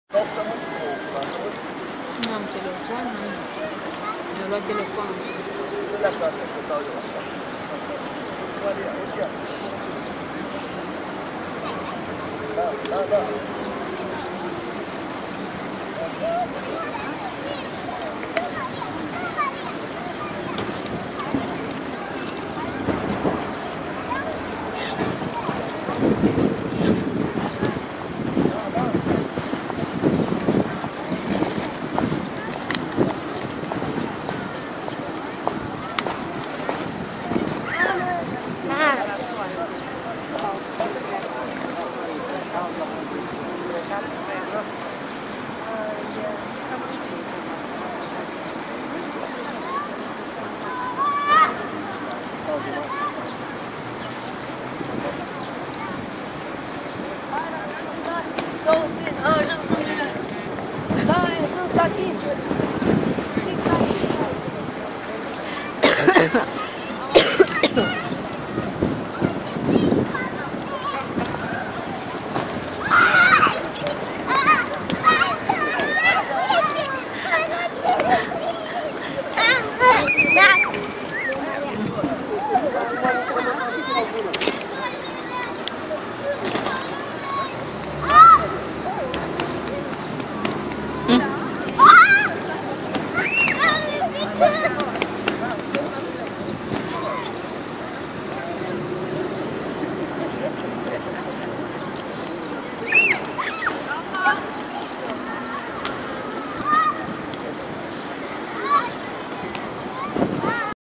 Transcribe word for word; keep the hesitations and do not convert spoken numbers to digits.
Nu am telefon, nu. Mi-a luat telefonul. Dacă asta că dau eu așa. Da, da, da. Da, e tatin. Sim, tatin.